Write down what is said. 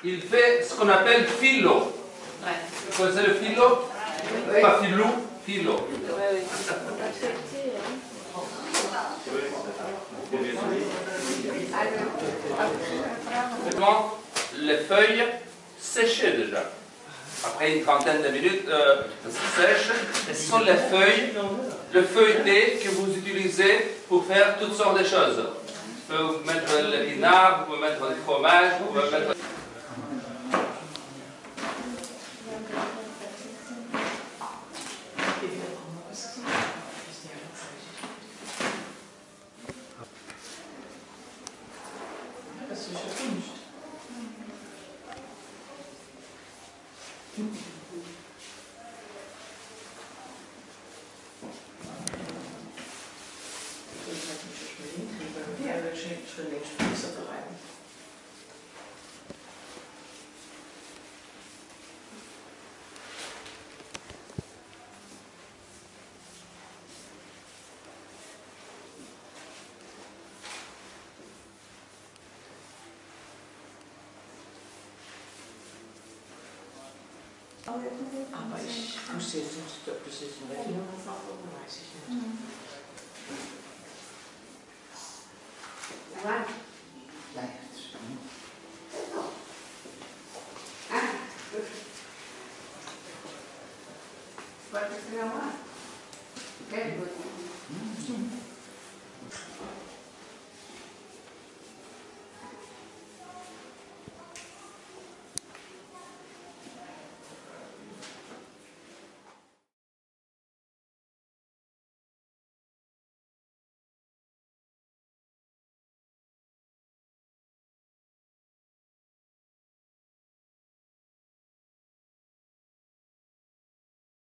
il fait ce qu'on appelle Phyllo. Vous connaissez le Phyllo? Oui. Pas Phyllo, Phyllo. Les feuilles séchées déjà. Après une trentaine de minutes, sèches. Et ce sont les feuilles, le feuilleté que vous utilisez pour faire toutes sortes de choses. Vous pouvez mettre le pinard, vous pouvez mettre du fromage, vous pouvez mettre... Aber ich wusste jetzt nicht, ob das jetzt ein Rethymno war, weiß ich nicht. Vai terminar lá?